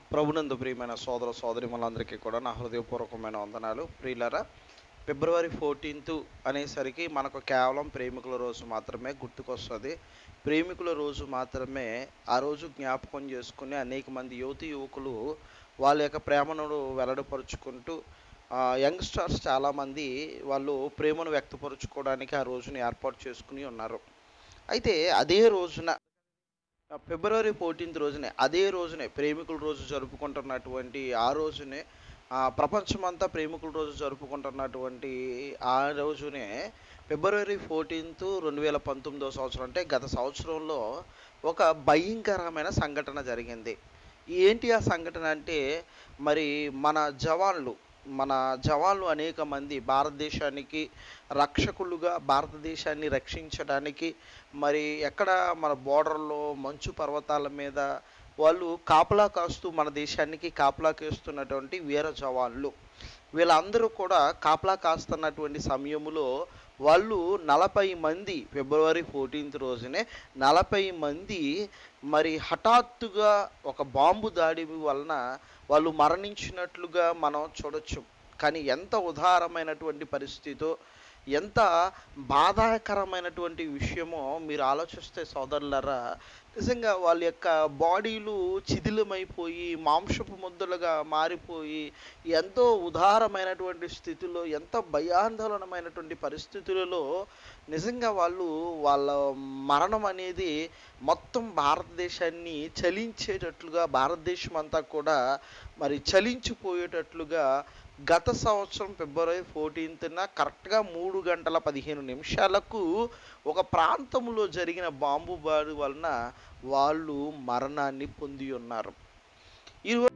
ప్రభునందు ప్రియమైన సోదర సోదరిమలందరికీ కూడా నా హృదయపూర్వకమైన వందనాలు. ప్రియులారా, ఫిబ్రవరి 14 అనేసరికి మనకు కేవలం ప్రేమికుల రోజు మాత్రమే గుర్తుకొస్తుంది. ప్రేమికుల రోజు మాత్రమే ఆ రోజు జ్ఞాపకం చేసుకుని అనేక మంది యువకులు వాళ్ళ యొక్క ప్రేమను వెల్లడిపరుచుకుంటూ యంగ్స్టర్స్ చాలామంది వాళ్ళు ప్రేమను వ్యక్తపరుచుకోవడానికి ఆ రోజుని ఏర్పాటు చేసుకుని ఉన్నారు. అయితే అదే రోజున ఫిబ్రవరి 14 రోజునే అదే రోజునే ప్రేమికుల రోజు జరుపుకుంటున్నటువంటి ఆ రోజునే ప్రపంచమంతా ప్రేమికుల రోజు జరుపుకుంటున్నటువంటి ఆ రోజునే ఫిబ్రవరి 14 2019 సంవత్సరం, అంటే గత సంవత్సరంలో ఒక భయంకరమైన సంఘటన జరిగింది. ఏంటి ఆ సంఘటన అంటే, మరి మన జవాన్లు అనేక మంది భారతదేశానికి రక్షకులుగా, భారతదేశాన్ని రక్షించడానికి మరి ఎక్కడ మన బోర్డర్లో మంచు పర్వతాల మీద వాళ్ళు కాపలా కాస్తూ మన దేశానికి కాపలా కాస్తున్నటువంటి వీర జవాన్లు. వీళ్ళందరూ కూడా కాపలా కాస్తున్నటువంటి సమయంలో వాళ్ళు 40 మంది ఫిబ్రవరి 14 రోజునే 40 మంది మరి హఠాత్తుగా ఒక బాంబు దాడి వలన వాళ్ళు మరణించినట్లుగా మనం చూడొచ్చు. కానీ ఎంత ఉదారమైనటువంటి పరిస్థితో, ఎంత బాధాకరమైనటువంటి విషయమో మీరు ఆలోచిస్తే సోదరులారా, నిజంగా వాళ్ళ యొక్క బాడీలు శిథిలమైపోయి మాంసపు ముద్దలుగా మారిపోయి ఎంతో ఉదారమైనటువంటి స్థితిలో, ఎంత భయాందోళనమైనటువంటి పరిస్థితులలో నిజంగా వాళ్ళ మరణం అనేది మొత్తం భారతదేశాన్ని చలించేటట్లుగా, భారతదేశం అంతా కూడా మరి చలించిపోయేటట్లుగా గత సంవత్సరం ఫిబ్రవరి 14న కరెక్ట్గా 3:15 ఒక ప్రాంతంలో జరిగిన బాంబు బారి వలన వాళ్ళు మరణాన్ని పొంది ఉన్నారు. ఈరోజు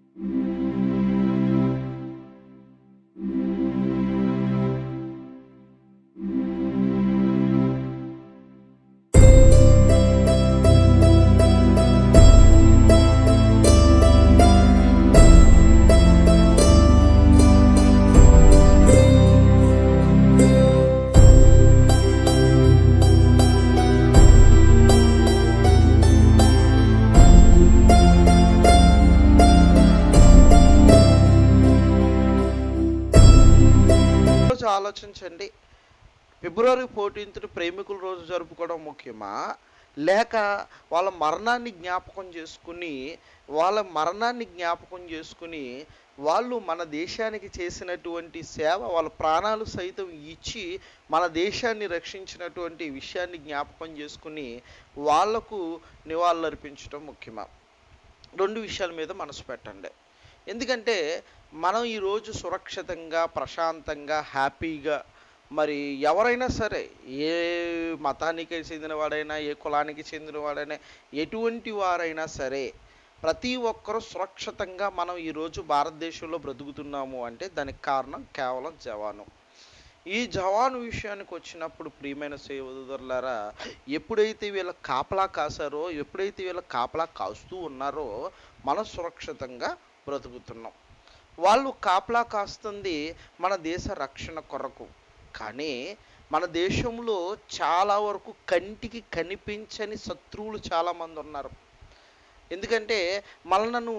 ఆలోచించండి, ఫిబ్రవరి 14 ప్రేమికుల రోజు జరుపుకోవడం ముఖ్యమా, లేక వాళ్ళ మరణాన్ని జ్ఞాపకం చేసుకుని వాళ్ళు మన దేశానికి చేసినటువంటి సేవ, వాళ్ళ ప్రాణాలు సైతం ఇచ్చి మన దేశాన్ని రక్షించినటువంటి విషయాన్ని జ్ఞాపకం చేసుకుని వాళ్లకు నివాళులర్పించడం ముఖ్యమా? 2 విషయాల మీద మనసు పెట్టండి. ఎందుకంటే మనం ఈరోజు సురక్షితంగా, ప్రశాంతంగా, హ్యాపీగా, మరి ఎవరైనా సరే, ఏ మతానికి చెందినవాడైనా, ఏ కులానికి చెందినవాడైనా, ఎటువంటి వారైనా సరే, ప్రతి ఒక్కరూ సురక్షితంగా మనం ఈరోజు భారతదేశంలో బ్రతుకుతున్నాము అంటే దానికి కారణం కేవలం జవాను. ఈ జవాను విషయానికి వచ్చినప్పుడు ప్రియమైన సోదరులారా, ఎప్పుడైతే వీళ్ళ కాపలా కాసారో, ఎప్పుడైతే వీళ్ళ కాపలా కాస్తూ ఉన్నారో మనం సురక్షితంగా బ్రతుకుతున్నాం. వాళ్ళు కాపలా కాస్తుంది మన దేశ రక్షణ కొరకు. కానీ మన దేశంలో చాలా వరకు కంటికి కనిపించని శత్రువులు చాలామంది ఉన్నారు. ఎందుకంటే మనలను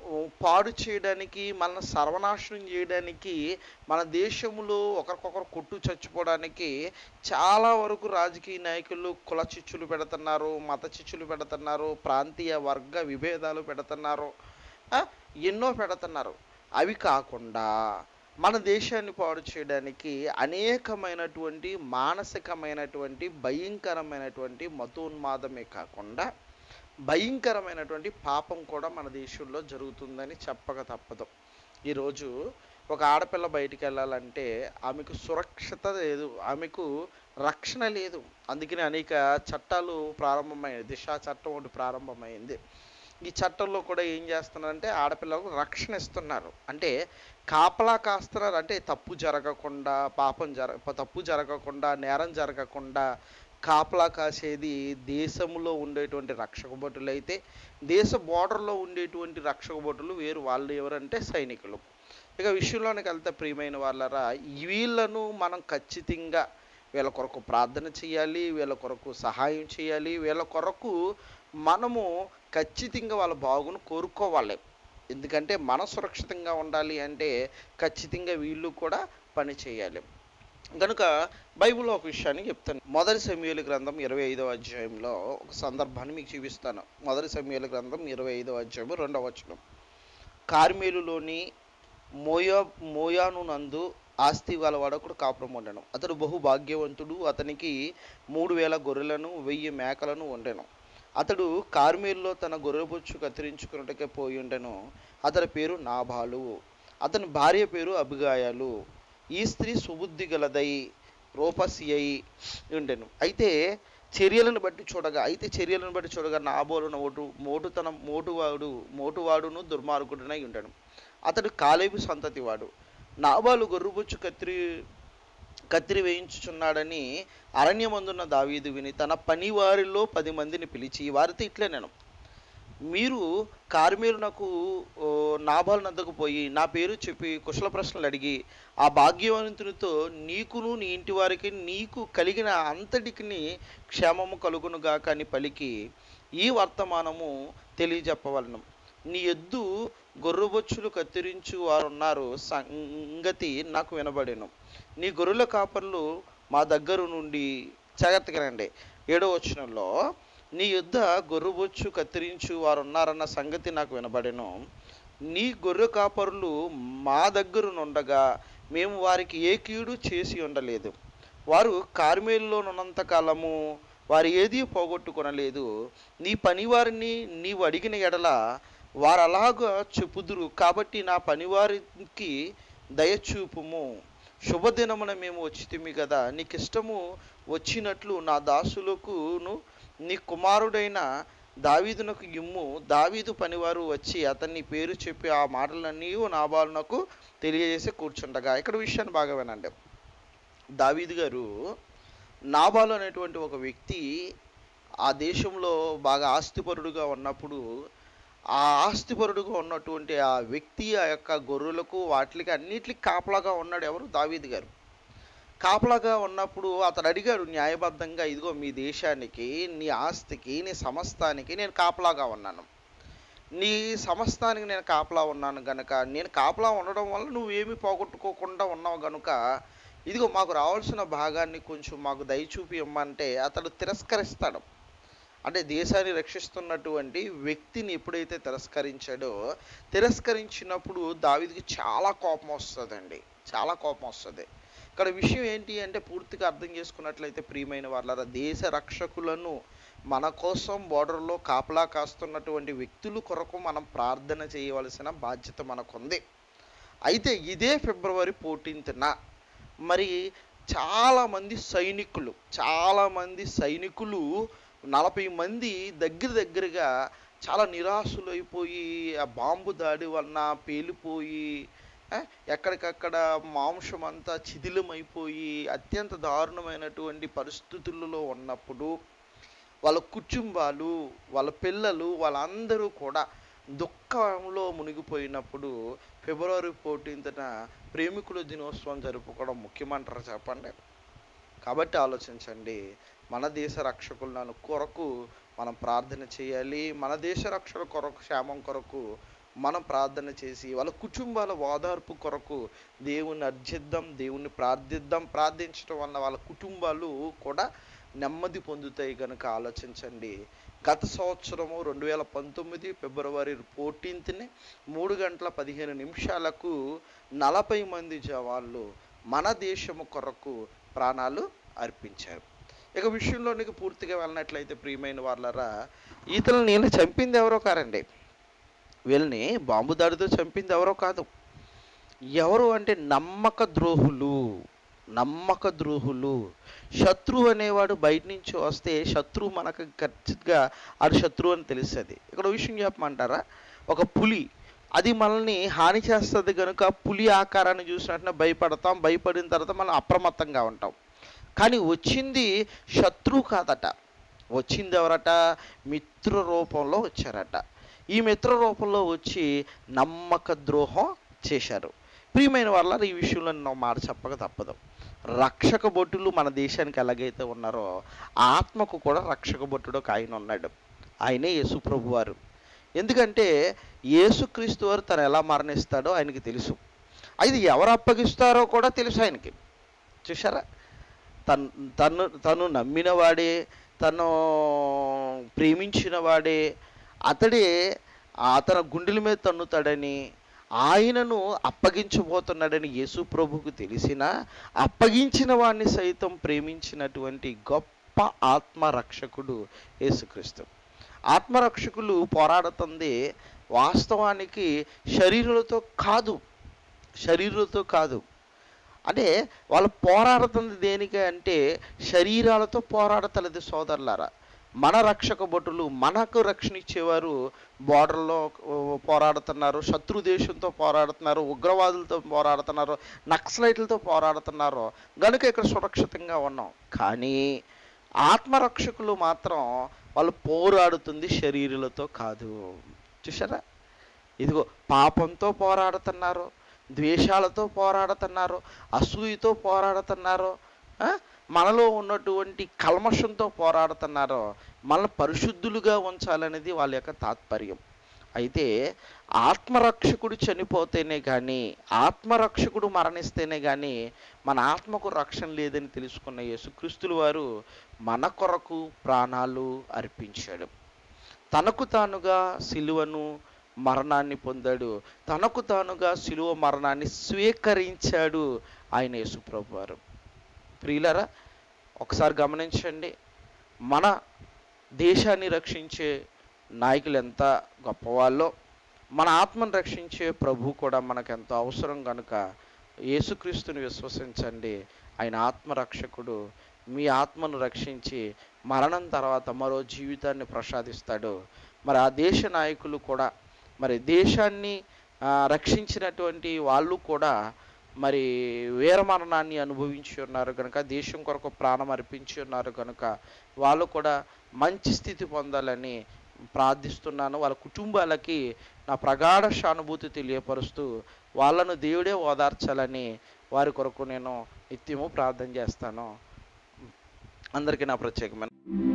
పాడు చేయడానికి, మనల్ని సర్వనాశనం చేయడానికి, మన దేశంలో ఒకరికొకరు కొట్టు చచ్చిపోవడానికి చాలా వరకు రాజకీయ నాయకులు కుల చిచ్చులు పెడుతున్నారు, మత చిచ్చులు పెడుతున్నారు, ప్రాంతీయ వర్గ విభేదాలు పెడుతున్నారు, ఎన్నో పెడుతున్నారు. అవి కాకుండా మన దేశాన్ని పాడు చేయడానికి అనేకమైనటువంటి మానసికమైనటువంటి భయంకరమైనటువంటి మతోన్మాదమే కాకుండా భయంకరమైనటువంటి పాపం కూడా మన దేశంలో జరుగుతుందని చెప్పక తప్పదు. ఈరోజు ఒక ఆడపిల్ల బయటికి వెళ్ళాలంటే ఆమెకు సురక్షిత లేదు, ఆమెకు రక్షణ లేదు. అందుకని అనేక చట్టాలు ప్రారంభమైంది. దిశా చట్టం ఒకటి ప్రారంభమైంది. ఈ చట్టంలో కూడా ఏం చేస్తున్నారంటే ఆడపిల్లలకు రక్షణ ఇస్తున్నారు. అంటే కాపలా కాస్తున్నారు. అంటే తప్పు జరగకుండా, తప్పు జరగకుండా, నేరం జరగకుండా కాపలా కాసేది దేశంలో ఉండేటువంటి రక్షక భటులు అయితే, దేశ బోర్డర్లో ఉండేటువంటి రక్షక భటులు వేరు. వాళ్ళు ఎవరంటే సైనికులు. ఇక విషయంలోనికి వెళ్తే ప్రియమైన వాళ్ళరా, వీళ్ళను మనం ఖచ్చితంగా వీళ్ళ కొరకు ప్రార్థన చేయాలి, వీళ్ళ కొరకు సహాయం చేయాలి, వీళ్ళ కొరకు మనము ఖచ్చితంగా వాళ్ళ బాగును కోరుకోవాలి. ఎందుకంటే మనం సురక్షితంగా ఉండాలి అంటే ఖచ్చితంగా వీళ్ళు కూడా పని చేయాలి. కనుక బైబిల్లో ఒక విషయాన్ని చెప్తాను. మొదటి సమూయేలు గ్రంథం 25వ అధ్యాయంలో ఒక సందర్భాన్ని మీకు చూపిస్తాను. మొదటి సమూయేలు గ్రంథం 25వ అధ్యాయం 2వ వచనం. కార్మెలులోని మోయాను నందు ఆస్తి గలవాడు ఒకడు కాపురం ఉండెను. అతడు బహు భాగ్యవంతుడు. అతనికి 3000 గొర్రెలను 1000 మేకలను ఉండెను. అతడు కార్మెలులో తన గొర్రెబొచ్చు కత్తిరించుకున్నట్టుకే పోయి ఉండెను. అతని పేరు నాబాలు. అతని భార్య పేరు అబిగాయలు. ఈ స్త్రీ సుబుద్ధి గలదై రూపసి అయి ఉండెను. అయితే చర్యలను బట్టి చూడగా నాబోలు మోటువాడును దుర్మార్గుడునై ఉండెను. అతడు కాలేబు సంతతి వాడు. నాబాలు గొర్రెబొచ్చు కత్తిరి వేయించుచున్నాడని అరణ్యమందున్న దావీదు విని తన పనివారిలో 10 మందిని పిలిచి వారితో ఇట్లే నేను, మీరు కార్మెలునకు నాబాలు నద్దకు పోయి నా పేరు చెప్పి కుశల ప్రశ్నలు అడిగి ఆ భాగ్యవంతునితో నీకును నీ ఇంటి వారికి నీకు కలిగిన అంతటికి క్షేమము కలుగునుగాక అని పలికి ఈ వర్తమానము తెలియజెప్పవలను. నీ ఎద్దు గొర్రెబొచ్చులు కత్తిరించు వారున్నారు సంగతి నాకు వినబడెను. నీ గొర్రెల కాపర్లు మా దగ్గర నుండి జాగ్రత్తగానండి 7వ వచనంలో నీ యుద్ధ గొర్రెబొచ్చు కత్తిరించు వారున్నారన్న సంగతి నాకు వినబడెను. నీ గొర్రె కాపరులు మా దగ్గరనుండగా మేము వారికి ఏ కీడు చేసి ఉండలేదు. వారు కార్మెలులోనున్నంత కాలము వారు ఏదీ పోగొట్టుకొనలేదు. నీ పనివారిని నీవు అడిగిన ఎడల వారు అలాగా చెప్పుదురు. కాబట్టి నా పనివారికి దయచూపుము. శుభదినమున మేము వచ్చితిమి కదా, నీకు ఇష్టము వచ్చినట్లు నా దాసులకును నీ కుమారుడైన దావీదునకు ఇమ్ము. దావీదు పనివారు వచ్చి అతన్ని పేరు చెప్పి ఆ మాటలన్నీ నాబాలునకు తెలియజేసి కూర్చుండగా, ఇక్కడ విషయాన్ని బాగా వినండి. దావీదు గారు నాబాలు అనేటువంటి ఒక వ్యక్తి ఆ దేశంలో బాగా ఆస్తిపరుడుగా ఉన్నప్పుడు, ఆ ఆస్తిపరుడుగా ఉన్నటువంటి ఆ వ్యక్తి ఆ యొక్క గొర్రెలకు వాటికి అన్నిటికి కాపలాగా ఉన్నాడు. ఎవరు? దావీదు గారు. కాపలాగా ఉన్నప్పుడు అతడు అడిగాడు న్యాయబద్ధంగా, ఇదిగో మీ దేశానికి, నీ ఆస్తికి, నీ సమస్తానికి నేను కాపలాగా ఉన్నాను. నీ సమస్తానికి నేను కాపలా ఉన్నాను గనుక, నేను కాపలా ఉండడం వల్ల నువ్వేమీ పోగొట్టుకోకుండా ఉన్నావు గనుక ఇదిగో మాకు రావాల్సిన భాగాన్ని కొంచెం మాకు దయచూపి ఇమ్మంటే అతడు తిరస్కరిస్తాడు. అంటే దేశాన్ని రక్షిస్తున్నటువంటి వ్యక్తిని ఎప్పుడైతే తిరస్కరించినప్పుడు దావీదుకి చాలా కోపం వస్తుందండి, చాలా కోపం వస్తుంది. ఇక్కడ విషయం ఏంటి అంటే పూర్తిగా అర్థం చేసుకున్నట్లయితే ప్రియమైన వాళ్ళారా, దేశ రక్షకులను మన కోసం బోర్డర్లో కాపలా కాస్తున్నటువంటి వ్యక్తుల కొరకు మనం ప్రార్థన చేయవలసిన బాధ్యత మనకుంది. అయితే ఇదే ఫిబ్రవరి 14న మరి చాలామంది సైనికులు 40 మంది దగ్గరగా చాలా నిరాశలైపోయి ఆ బాంబు దాడి వలన పేలిపోయి ఎక్కడికక్కడ మాంసం అంతా శిథిలమైపోయి అత్యంత దారుణమైనటువంటి పరిస్థితులలో ఉన్నప్పుడు వాళ్ళ కుటుంబాలు, వాళ్ళ పిల్లలు, వాళ్ళందరూ కూడా దుఃఖంలో మునిగిపోయినప్పుడు ఫిబ్రవరి 14న ప్రేమికుల దినోత్సవం జరుపుకోవడం ముఖ్యమంటారా చెప్పండి? కాబట్టి ఆలోచించండి, మన దేశ రక్షకుల కొరకు మనం ప్రార్థన చేయాలి. మన దేశ రక్షణ కొరకు, క్షేమం కొరకు మనం ప్రార్థన చేసి వాళ్ళ కుటుంబాల ఓదార్పు కొరకు దేవుణ్ణి అర్జిద్దాం, దేవుణ్ణి ప్రార్థించడం వల్ల వాళ్ళ కుటుంబాలు కూడా నెమ్మది పొందుతాయి కనుక ఆలోచించండి. గత సంవత్సరము 2019 ఫిబ్రవరి 14ని 3:15 40 మంది జవాన్లు మన దేశము కొరకు ప్రాణాలు అర్పించారు. ఇక విషయంలోనికి పూర్తిగా వెళ్ళినట్లయితే ప్రియమైన వాళ్ళరా, వీళ్ళని చంపింది ఎవరో కారండి, వీళ్ళని బాంబు దాడితో చంపింది ఎవరో కాదు. ఎవరు అంటే నమ్మక ద్రోహులు. శత్రువు అనేవాడు బయట నుంచి వస్తే శత్రువు మనకు ఖచ్చితంగా అది శత్రువు అని తెలుస్తుంది. ఇక్కడ విషయం చెప్పమంటారా, ఒక పులి అది మనల్ని హాని చేస్తుంది కనుక పులి ఆకారాన్ని చూసినట్టున భయపడిన తర్వాత మనం అప్రమత్తంగా ఉంటాం. కానీ వచ్చింది శత్రువు కాదట, వచ్చింది ఎవరట? మిత్ర రూపంలో వచ్చారట. ఈ మిత్ర రూపంలో వచ్చి నమ్మక ద్రోహం చేశారు. ప్రియమైన వాళ్ళ ఈ విషయంలో నేను మాట చెప్పక తప్పదు. రక్షక భటులు మన దేశానికి ఎలాగైతే ఉన్నారో ఆత్మకు కూడా రక్షక భటుడు ఒక ఆయన ఉన్నాడు. ఆయనే యేసు ప్రభు వారు. ఎందుకంటే యేసుక్రీస్తు వారు తను ఎలా మరణిస్తాడో ఆయనకి తెలుసు. అది ఎవరు అప్పగిస్తారో కూడా తెలుసు ఆయనకి. చూసారా, తను తను తను నమ్మిన వాడే, తను ప్రేమించిన వాడే, అతడే అతని గుండెల మీద తన్నుతాడని, ఆయనను అప్పగించబోతున్నాడని యేసు ప్రభువుకు తెలిసినా అప్పగించిన వాడిని సైతం ప్రేమించినటువంటి గొప్ప ఆత్మరక్షకుడు యేసుక్రీస్తు. ఆత్మరక్షకులు పోరాడుతుంది వాస్తవానికి శరీరులతో కాదు. అంటే వాళ్ళు పోరాడుతుంది దేనికి అంటే శరీరాలతో పోరాడతలేదు సోదరులారా. మన రక్షక భటులు, మనకు రక్షణ ఇచ్చేవారు బోర్డర్లో పోరాడుతున్నారు, శత్రు దేశంతో పోరాడుతున్నారు, ఉగ్రవాదులతో పోరాడుతున్నారు, నక్సలైట్లతో పోరాడుతున్నారు, కనుక ఇక్కడ సురక్షితంగా ఉన్నాం. కానీ ఆత్మరక్షకులు మాత్రం వాళ్ళు పోరాడుతుంది శరీరాలతో కాదు. చూసారా, ఇదిగో పాపంతో పోరాడుతున్నారు, ద్వేషాలతో పోరాడుతున్నారు, అసూయతో పోరాడుతున్నారు, మనలో ఉన్నటువంటి కల్మషంతో పోరాడుతున్నారు. మనల్ని పరిశుద్ధులుగా ఉంచాలనేది వాళ్ళ యొక్క తాత్పర్యం. అయితే ఆత్మరక్షకుడు చనిపోతేనే కానీ, ఆత్మరక్షకుడు మరణిస్తేనే కానీ మన ఆత్మకు రక్షణ లేదని తెలుసుకున్న యేసుక్రీస్తుల వారు మన కొరకు ప్రాణాలు అర్పించాడు. తనకు తానుగా సిలువను మరణాన్ని పొందాడు, తనకు తానుగా సిలువ మరణాన్ని స్వీకరించాడు ఆయన యేసుప్రభు వారు. ప్రియులారా, ఒకసారి గమనించండి, మన దేశాన్ని రక్షించే నాయకులు ఎంత గొప్పవాళ్ళో, మన ఆత్మను రక్షించే ప్రభు కూడా మనకు ఎంతో అవసరం. కనుక యేసుక్రీస్తుని విశ్వసించండి, ఆయన ఆత్మరక్షకుడు. మీ ఆత్మను రక్షించి మరణం తర్వాత మరో జీవితాన్ని ప్రసాదిస్తాడు. మరి ఆ దేశ నాయకులు కూడా, మరి దేశాన్ని రక్షించినటువంటి వాళ్ళు కూడా మరి వీరమరణాన్ని అనుభవించి ఉన్నారు కనుక, దేశం కొరకు ప్రాణం అర్పించి ఉన్నారు కనుక వాళ్ళు కూడా మంచి స్థితి పొందాలని ప్రార్థిస్తున్నాను. వాళ్ళ కుటుంబాలకి నా ప్రగాఢ సానుభూతి తెలియపరుస్తూ వాళ్ళను దేవుడే ఓదార్చాలని వారి కొరకు నేను నిత్యము ప్రార్థన చేస్తాను. అందరికీ నా ప్రత్యేకమైన